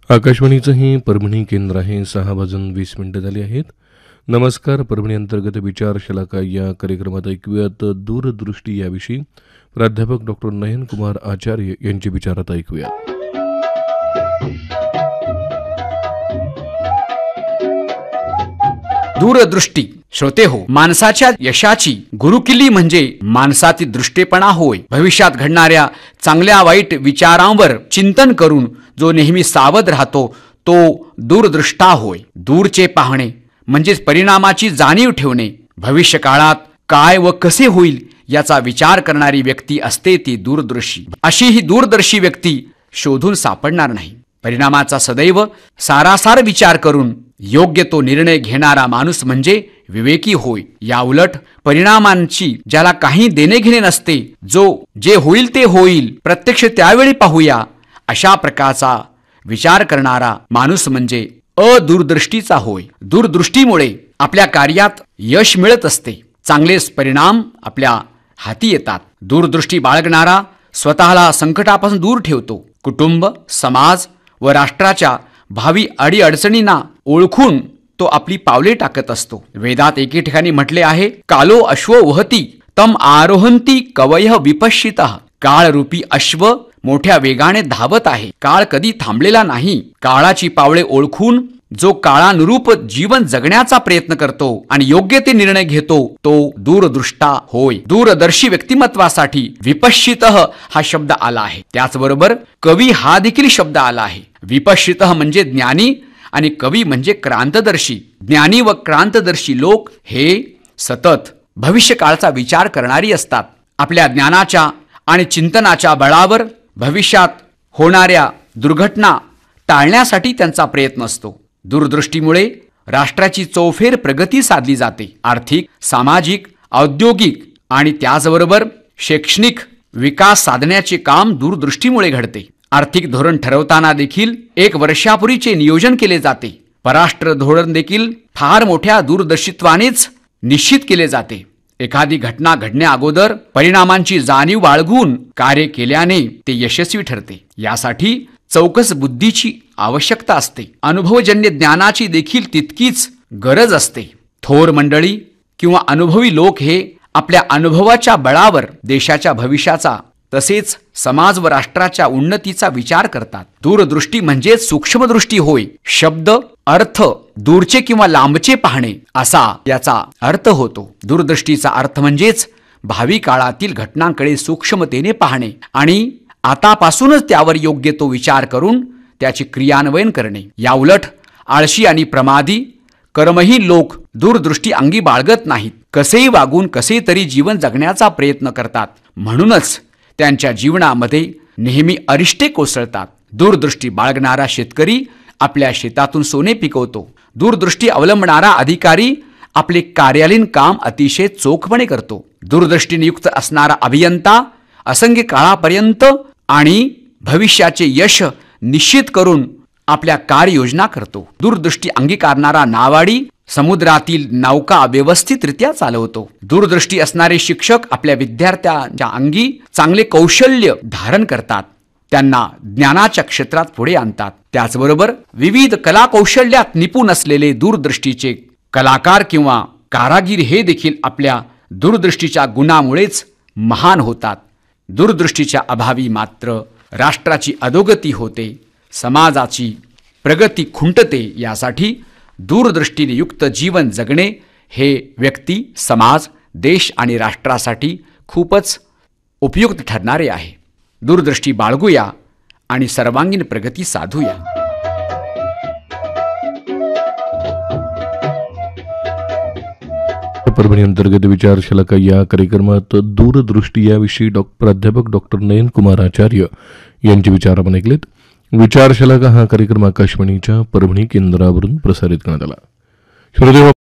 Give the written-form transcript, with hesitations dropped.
आकाशवाणीचं हे परभणी केंद्र आहे. 6:20 झाली आहेत. नमस्कार. परभणी अंतर्गत विचार शलाका या कार्यक्रमात ऐकूयात दूरदृष्टी याविषयी प्राध्यापक डॉक्टर नयन कुमार आचार्य यांचे विचारात ऐकूयात. दूरदृष्टी. श्रोते हो, माणसाच्या यशाची गुरुकिल्ली म्हणजे माणसातील दृष्टेपणा होय. भविष्यात घडणाऱ्या चांगल्या वाईट विचारांवर चिंतन करून जो नेहमी सावध राहतो तो दूरदृष्टा होय. दूरचे पाहणे म्हणजेच परिणामाची जाणीव ठेवणे. भविष्य काळात काय व कसे होईल याचा विचार करणारी व्यक्ती असते ती दूरदर्शी. अशी ही दूरदर्शी व्यक्ती शोधून सापडणार नाही. परिणामाचा सदैव सारासार विचार करून योग्य तो निर्णय घेणारा माणूस म्हणजे विवेकी होय. या उलट परिणामांची ज्याला काही देणे घेणे नसते, जो जे होईल ते होईल, प्रत्यक्ष त्यावेळी पाहूया, अशा प्रकारचा विचार करणारा माणूस म्हणजे अदूरदृष्टीचा होय. दूरदृष्टीमुळे आपल्या कार्यात यश मिळत असते. चांगलेच परिणाम आपल्या हाती येतात. दूरदृष्टी बाळगणारा स्वतःला संकटापासून दूर ठेवतो. कुटुंब, समाज व राष्ट्राच्या भावी अडीअडचणींना ओळखून तो आपली पावले टाकत असतो. वेदात एके ठिकाणी म्हटले आहे, कालो अश्व वहती तम आरोहंती कवयः विपश्चितः. काळरूपी अश्व मोठ्या वेगाने धावत आहे. काळ कधी थांबलेला नाही. काळाची पावले ओळखून जो काळानुरूप जीवन जगण्याचा प्रयत्न करतो आणि योग्य ते निर्णय घेतो तो दूरदृष्टा होय. दूरदर्शी व्यक्तिमत्वासाठी विपश्चितः हा शब्द आला आहे. त्याचबरोबर कवी हा देखील शब्द आला आहे. विपश्चितः म्हणजे ज्ञानी आणि कवी म्हणजे क्रांतदर्शी. ज्ञानी व क्रांतदर्शी लोक हे सतत भविष्य काळाचा विचार करणारी असतात. आपल्या ज्ञानाच्या आणि चिंतनाच्या बळावर भविष्यात होणाऱ्या दुर्घटना टाळण्यासाठी त्यांचा प्रयत्न असतो. दूरदृष्टीमुळे राष्ट्राची चौफेर प्रगती साधली जाते. आर्थिक, सामाजिक, औद्योगिक आणि त्याचबरोबर शैक्षणिक विकास साधण्याचे काम दूरदृष्टीमुळे घडते. आर्थिक धोरण ठरवताना देखील 1 वर्षापूर्वीचे नियोजन केले जाते. परराष्ट्र धोरण देखील फार मोठ्या दूरदर्शित्वानेच निश्चित केले जाते. एखादी घटना घडण्या अगोदर परिणामांची जाणीव बाळगून कार्य केल्याने ते यशस्वी ठरते. यासाठी चौकस बुद्धीची आवश्यकता असते. अनुभवजन्य ज्ञानाची देखील तितकीच गरज असते. थोर मंडळी किंवा अनुभवी लोक हे आपल्या अनुभवाच्या बळावर देशाच्या भविष्याचा तसेच समाज व राष्ट्राच्या उन्नतीचा विचार करतात. दूरदृष्टी म्हणजे सूक्ष्मदृष्टी होय. शब्द अर्थ दूरचे किंवा लांबचे पाहणे असा याचा अर्थ होतो. दूरदृष्टीचा अर्थ म्हणजेच भावी काळातील घटनांकडे सूक्ष्मतेने पाहणे आणि आतापासूनच त्यावर योग्य तो विचार करून त्याचे क्रियान्वयन करणे. याउलट आळशी आणि प्रमादी कर्मही लोक दूरदृष्टी अंगी बाळगत नाहीत. कसेही वागून कसे तरी जीवन जगण्याचा प्रयत्न करतात. म्हणूनच त्यांच्या जीवनामध्ये नेहमी अरिष्टे कोसळतात. दूरदृष्टी बाळगणारा शेतकरी आपल्या शेतातून सोने पिकवतो. दूरदृष्टी अवलंबणारा अधिकारी आपले कार्यालयीन काम अतिशय चोखपणे करतो. दूरदृष्टीने युक्त असणारा अभियंता असंख्य काळापर्यंत आणि भविष्याचे यश निश्चित करून आपल्या कार्ययोजना करतो. दूरदृष्टी अंगीकारणारा नावाडी समुद्रातील नौका व्यवस्थितरित्या चालवतो. दूरदृष्टी असणारे शिक्षक आपल्या विद्यार्थ्यांच्या अंगी चांगले कौशल्य धारण करतात. त्यांना ज्ञानाच्या क्षेत्रात पुढे आणतात. त्याचबरोबर विविध कला कौशल्यात निपुण असलेले दूरदृष्टीचे कलाकार किंवा कारागीर हे देखील आपल्या दूरदृष्टीच्या गुणामुळेच महान होतात. दूरदृष्टीच्या अभावी मात्र राष्ट्राची अधोगती होते, समाजाची प्रगती खुंटते. यासाठी दूरदृष्टीने युक्त जीवन जगणे हे व्यक्ती, समाज, देश आणि राष्ट्रासाठी खूपच उपयुक्त ठरणारे आहे. दूरदृष्टी बाळगूया आणि सर्वांगीण प्रगती साधूया. परभणी अंतर्गत विचार शलाका या कार्यक्रमात दूरदृष्टी याविषयी प्राध्यापक डॉक्टर नयन कुमार आचार्य यांचे विचार आपण ऐकलेत. विचार शलाका हा कार्यक्रम आकाशवाणीच्या परभणी केंद्रावरून प्रसारित करण्यात आला.